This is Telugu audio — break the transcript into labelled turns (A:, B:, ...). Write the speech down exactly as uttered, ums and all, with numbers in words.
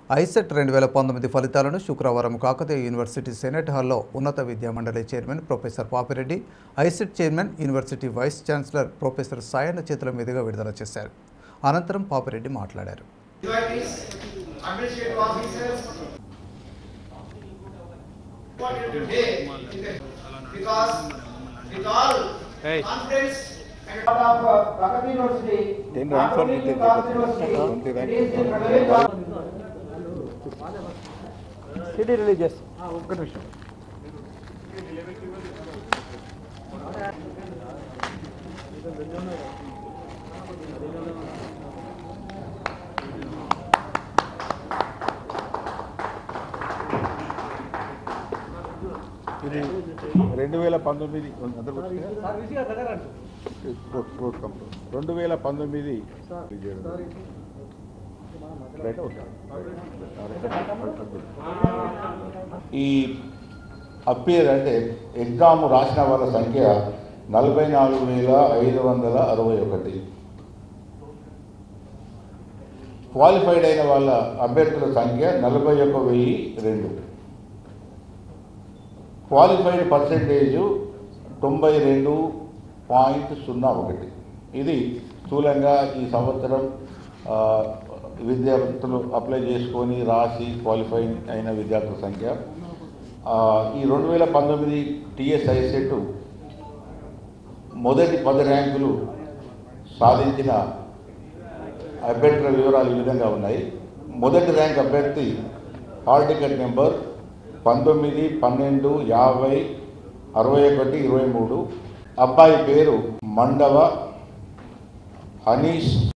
A: ఐసెట్ రెండు వేల పంతొమ్మిది ఫలితాలను శుక్రవారం కాకతీయ యూనివర్సిటీ సెనేట్ హాల్లో ఉన్నత విద్యా మండలి chairman professor Papireddy, ICET chairman, university vice chancellor professor Sayanna చేతుల మీదుగా విడుదల చేశారు. అనంతరం పాపిరెడ్డి మాట్లాడారు.
B: సిటీ రిలీజ్ చేస్తాం. ఒక్క నిమిషం.
C: ఇది రెండు వేల పంతొమ్మిది రెండు వేల పంతొమ్మిది ఈ అప్పీర్ అంటే ఎగ్జామ్ రాసిన వాళ్ళ సంఖ్య నలభై నాలుగు వేల ఐదు వందల అరవై ఒకటి. క్వాలిఫైడ్ అయిన వాళ్ళ అభ్యర్థుల సంఖ్య నలభై ఒక వెయ్యి రెండు. క్వాలిఫైడ్ పర్సెంటేజు తొంభై రెండు పాయింట్ సున్నా ఒకటి. ఇది స్థూలంగా ఈ సంవత్సరం విద్యార్థులు అప్లై చేసుకొని రాసి క్వాలిఫై అయిన విద్యార్థుల సంఖ్య. ఈ రెండు వేల పంతొమ్మిది టీఎస్ ఐసెట్ మొదటి పది ర్యాంకులు సాధించిన అభ్యర్థుల వివరాలు ఈ విధంగా ఉన్నాయి. మొదటి ర్యాంక్ అభ్యర్థి హాల్ టికెట్ నెంబర్ పంతొమ్మిది పన్నెండు యాభై అరవై ఒకటి ఇరవై మూడు. అబ్బాయి పేరు మండవ హనీష్.